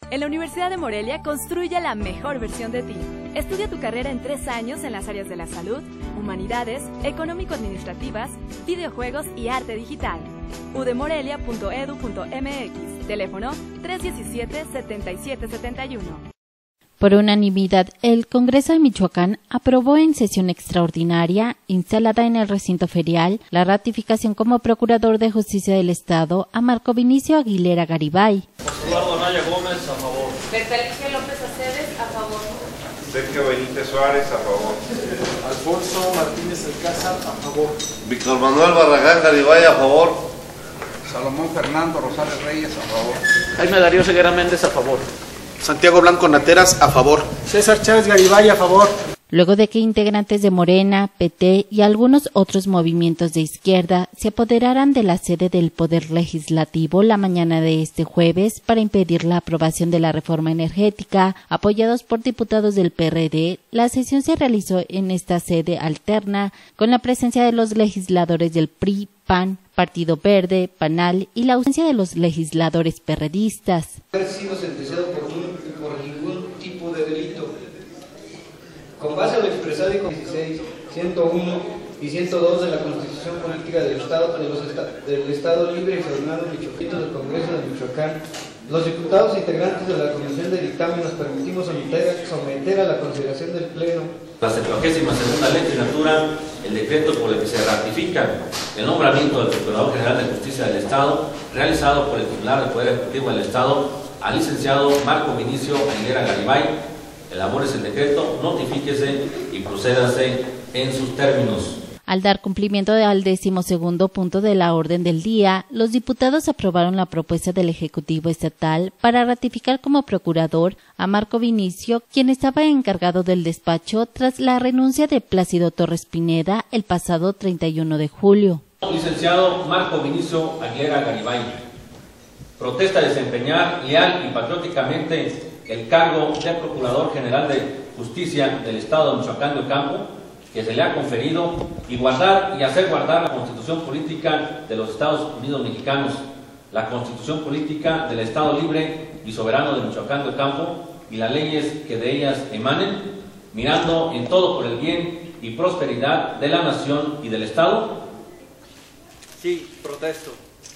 En la Universidad de Morelia construye la mejor versión de ti. Estudia tu carrera en 3 años en las áreas de la salud, humanidades, económico-administrativas, videojuegos y arte digital. udemorelia.edu.mx. Teléfono 317-7771. Por unanimidad, el Congreso de Michoacán aprobó en sesión extraordinaria, instalada en el recinto ferial, la ratificación como Procurador de Justicia del Estado a Marco Vinicio Aguilera Garibay. Eduardo Anaya Gómez, a favor. Bertalicia López Aceves, a favor. Sergio Benítez Suárez, a favor. Alfonso Martínez Alcázar, a favor. Víctor Manuel Barragán Garibay, a favor. Salomón Fernando Rosales Reyes, a favor. Jaime Darío Ceguera Méndez, a favor. Santiago Blanco Nateras, a favor. César Chávez Garibay, a favor. Luego de que integrantes de Morena, PT y algunos otros movimientos de izquierda se apoderaran de la sede del Poder Legislativo la mañana de este jueves para impedir la aprobación de la reforma energética, apoyados por diputados del PRD, la sesión se realizó en esta sede alterna con la presencia de los legisladores del PRI, PAN, Partido Verde, PANAL y la ausencia de los legisladores perredistas. Haber sido sentenciado por ningún tipo de delito. Con base a lo expresado en 16, 101 y 102 de la Constitución Política del Estado Libre y Soberano Michoacán del Congreso de Michoacán, los diputados integrantes de la Comisión de Dictamen nos permitimos someter a la consideración del Pleno la 72ª legislatura, el decreto por el que se ratifica el nombramiento del Procurador General de Justicia del Estado, realizado por el titular del Poder Ejecutivo del Estado, al licenciado Marco Vinicio Aguilera Garibay. Elabórese el decreto, notifíquese y procédase en sus términos. Al dar cumplimiento al 12º punto de la orden del día, los diputados aprobaron la propuesta del Ejecutivo Estatal para ratificar como procurador a Marco Vinicio, quien estaba encargado del despacho tras la renuncia de Plácido Torres Pineda el pasado 31 de julio. Licenciado Marco Vinicio Aguilera Garibay, protesta desempeñar leal y patrióticamente el cargo de Procurador General de Justicia del Estado de Michoacán de Ocampo, que se le ha conferido, y guardar y hacer guardar la Constitución Política de los Estados Unidos Mexicanos, la Constitución Política del Estado Libre y Soberano de Michoacán de Ocampo y las leyes que de ellas emanen, mirando en todo por el bien y prosperidad de la nación y del Estado. Sí, protesto.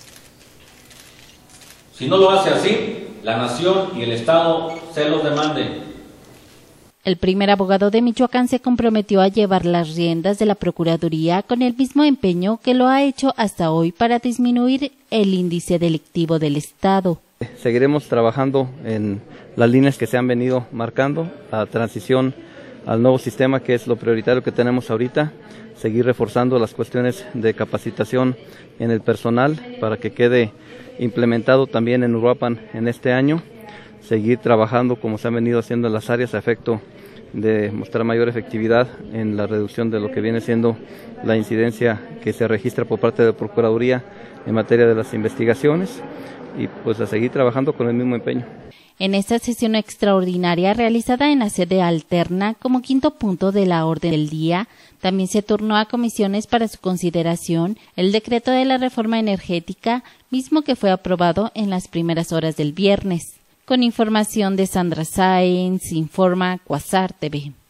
Si no lo hace así, la nación y el Estado se los demanden. El primer abogado de Michoacán se comprometió a llevar las riendas de la Procuraduría con el mismo empeño que lo ha hecho hasta hoy para disminuir el índice delictivo del Estado. Seguiremos trabajando en las líneas que se han venido marcando, la transición al nuevo sistema, que es lo prioritario que tenemos ahorita, seguir reforzando las cuestiones de capacitación en el personal para que quede implementado también en Uruapan en este año, seguir trabajando como se han venido haciendo en las áreas a efecto de mostrar mayor efectividad en la reducción de lo que viene siendo la incidencia que se registra por parte de la Procuraduría en materia de las investigaciones y pues a seguir trabajando con el mismo empeño. En esta sesión extraordinaria realizada en la sede alterna como quinto punto de la orden del día, también se turnó a comisiones para su consideración el decreto de la reforma energética, mismo que fue aprobado en las primeras horas del viernes. Con información de Sandra Sáenz, informa Cuasar TV.